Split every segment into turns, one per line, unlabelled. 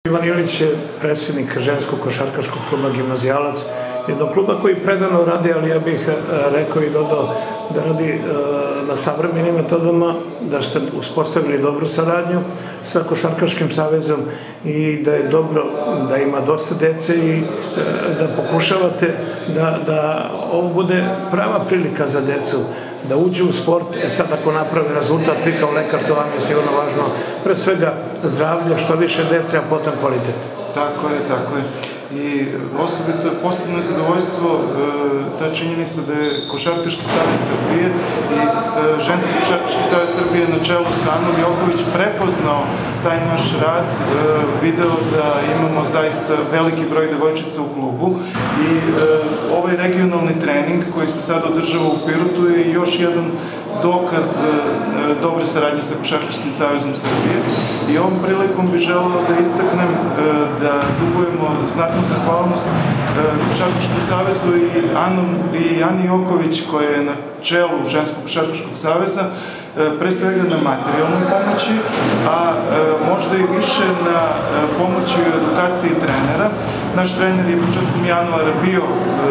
Ivan Ilić je predsjednik ženskog košarkaškog kluba Gimnazijalac, jednog kluba koji predano radi, ali ja bih rekao i dodao da radi na savremenim metodama, da ste uspostavili dobru saradnju sa Košarkaškim savezom i da je dobro da ima dosta dece i da pokušavate da ovo bude prava prilika za decu, da uđe u sport. Sad ako napravi rezultat, vi kao lekar, to vam je sigurno važno, pre svega zdravlje, što više dece, a potom kvalitet.
Tako je. I osobito posebno zadovoljstvo ta činjenica da je Košarkaški savez Srbije i ženski Košarkaški savez Srbije na čelu sa Anom Joković prepoznao taj naš rad, video da imamo zaista veliki broj devojčica u klubu i ovaj regionalni trening koji se sad održava u Pirotu je još jedan dokaz dobre saradnje sa Košarkaškim savezom Srbije i ovom prilikom bih želeo da istaknem da dugujemo znatnu zahvalnost Košarkaškom savezu i Ani Joković koja je na čelu Ženskog košarkaškog saveza, pre svega na materijalnoj pomoći, a možda i više na pomoći u edukaciji trenera. Naš trener je početkom januara bio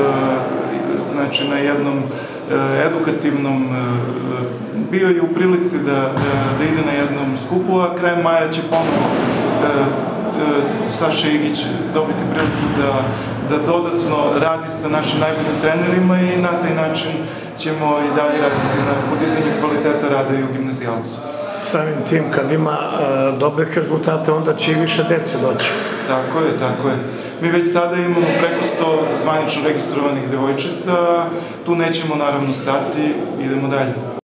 na jednom edukativnom, bio je u prilici da ide na jednom skupu, a krajem maja će ponovo Saša Igić dobiti priliku da dodatno radi sa našim najboljim trenerima i na taj način ćemo i dalje raditi na podizanju kvaliteta rada i u Gimnazijalcu.
Samim tim, kad ima dobrih rezultata, onda će i više dece doći.
Tako je. Mi već sada imamo preko 100 zvanično registrovanih devojčica, tu nećemo naravno stati, idemo dalje.